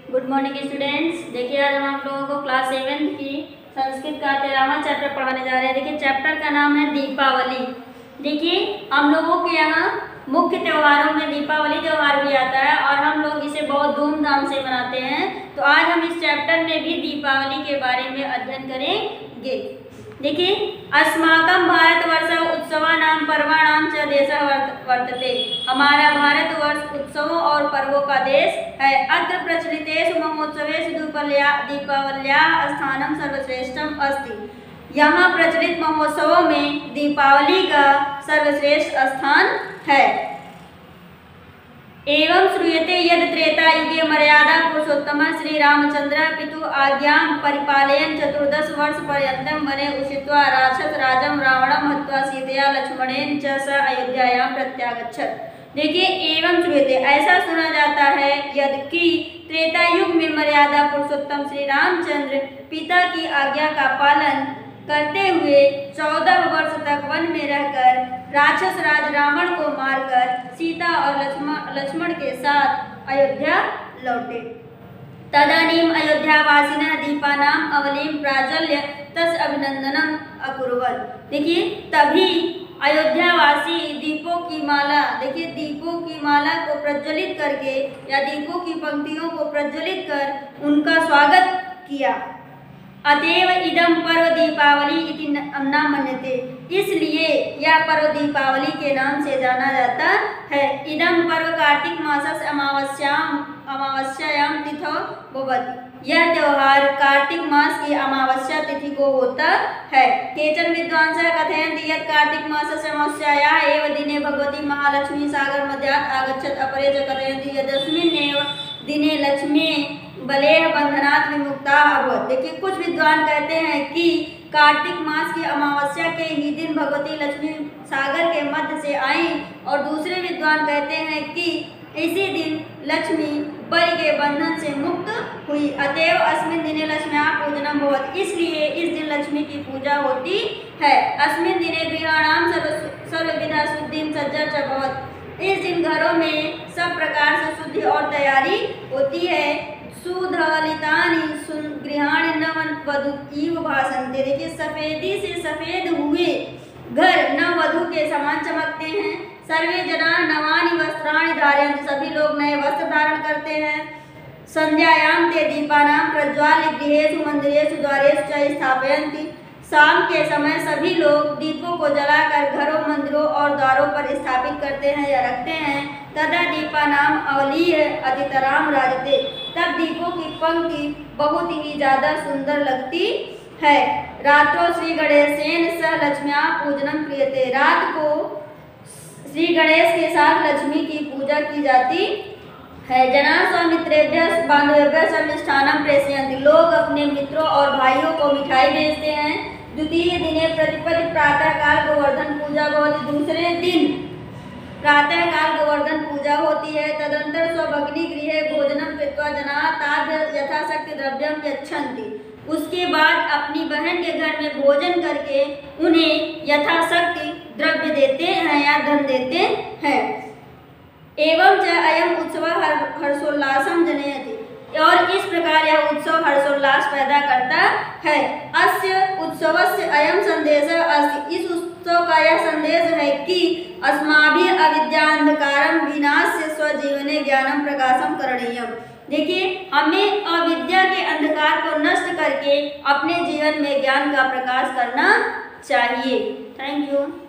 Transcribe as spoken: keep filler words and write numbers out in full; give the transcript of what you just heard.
Good morning students. देखिए आज हम आप लोगों को क्लास सेवेंथ की संस्कृत का तेरहवां चैप्टर पढ़ाने जा रहे हैं। देखिए चैप्टर का नाम है दीपावली। देखिए हम लोगों के यहाँ मुख्य त्योहारों में दीपावली त्यौहार भी आता है और हम लोग इसे बहुत धूमधाम से मनाते हैं। तो आज हम इस चैप्टर में भी दीपावली के बारे में अध्ययन करेंगे। देखिए अस्माकं भारतवर्ष उत्सवानां पर्वाणां च देशः वर्तते। हमारा भारतवर्ष उत्सवों और पर्वों का देश है। अत्र प्रचलितेषु महोत्सवेषु दीपावल्याः दीपावल्याः स्थानं सर्वश्रेष्ठम् अस्ति। यहाँ प्रचलित महोत्सवों में दीपावली का सर्वश्रेष्ठ स्थान है। एवं श्रूयते यद त्रेता युगे मर्यादा पुरुषोत्तम श्री रामचंद्र पितु आज्ञां परिपालयन् चतुर्दश वर्ष पर्यन्तं वने उषित्वा राक्षस राजं रावणं हत्वा सीतया लक्ष्मणेन च स अयोध्यायां प्रत्यागच्छत्। देखिए एवं श्रूयते ऐसा सुना जाता है यदि त्रेता युग में मर्यादा पुरुषोत्तम श्री रामचंद्र पिता की आज्ञा का पालन करते हुए चौदह वर्ष तक वन में रहकर राक्षस राज रावण को मारकर सीता और लक्ष्मण लक्ष्मण के साथ अयोध्या लौटे। तदानीम अयोध्यावासिनः दीपानाम अवलीम प्राज्वल्य तस् अभिनंदनम अकुर्वन्। देखिए तभी अयोध्यावासी दीपों की माला देखिए दीपों की माला को प्रज्वलित करके या दीपों की पंक्तियों को प्रज्वलित कर उनका स्वागत किया। अतएव इदम पर्व दीपावली इति नाम मन्यते। इसलिए यह पर्व दीपावली के नाम से जाना जाता है। इदम पर्व कार्तिक मासस्य अमावस्याम अमावस्यायां तिथौ भवति। यह त्योहार कार्तिक मास की अमावस्या तिथि को होता है। केचन विद्वांसः कथयन्ति यत् कार्तिक मासस्य अमावस्यायाः एव दिने भगवती महालक्ष्मी सागर मध्यात् आगच्छत्। अपरे च कथयन्ति यदस्मिन्नेव दिने लक्ष्मी बलेह बंधनात् विमुक्ता अभवत्। देखिए कुछ विद्वान कहते हैं कि कार्तिक मास की अमावस्या के ही दिन भगवती लक्ष्मी सागर के मध्य से आई और दूसरे विद्वान कहते हैं कि इसी दिन लक्ष्मी बलि के बंधन से मुक्त हुई। अतएव अस्मिन् दिने लक्ष्म्याः पूजनं भवति। इसलिए इस दिन लक्ष्मी की पूजा होती है। अस्मिन् दिने गृहाणां सर्वविधा शुद्धिं सज्जा च भवति। इस दिन घरों में सब प्रकार से शुद्धि और तैयारी होती है। सुधवलितानि गृहाणि नववधू इव भासन्ते। देखिए सफेदी से सफेद हुए घर नववधू के समान चमकते हैं। सर्वे जना नवानि वस्त्राणि धारयन्ति। सभी लोग नए वस्त्र धारण करते हैं। संध्यायां ते दीपानां प्रज्वाल्य गृहेषु मंदिरेषु द्वारेषु च स्थापयन्ति। शाम के समय सभी लोग दीपों को जलाकर घरों मंदिरों और द्वारों पर स्थापित करते हैं या रखते हैं। तदा दीपानाम अवलीः अतितराम राजते। तब दीपों की पंक्ति बहुत ही ज्यादा सुंदर लगती है। रात्रो श्री गणेशेन सह लक्ष्म्याः पूजनम क्रियते। रात को श्री गणेश के साथ लक्ष्मी की पूजा की जाती है। जनाः स्वमित्रेभ्यः बान्धवेभ्यः च मिष्ठान्नं प्रेषयन्ति। लोग अपने मित्रों और भाइयों को मिठाई भेजते हैं। द्वितीय दिने प्रतिपद प्रातःकाल गोवर्धन पूजा भवति। दूसरे दिन प्रातःकाल गोवर्धन पूजा होती है। तदंतर स्वभगिनी गृहे भोजनम कृत्वा जनाः ताभ्यः यथाशक्ति द्रव्यं यच्छन्ति। उसके बाद अपनी बहन के घर में भोजन करके उन्हें यथाशक्ति द्रव्य देते हैं या धन देते हैं। एवं च अयम उत्सव हर्षोल्लासं जनयति। और इस प्रकार यह उत्सव हर्षोल्लास पैदा करता है। अस्य उत्सवस्य अयम संदेशः अस्ति। इस उत्सव का यह संदेश है कि अस्माभिः अविद्यान्धकारं विनाश्य स्वजीवने ज्ञानं प्रकाशं करणीयम्। देखिए हमें अविद्या के अंधकार को नष्ट करके अपने जीवन में ज्ञान का प्रकाश करना चाहिए। Thank you.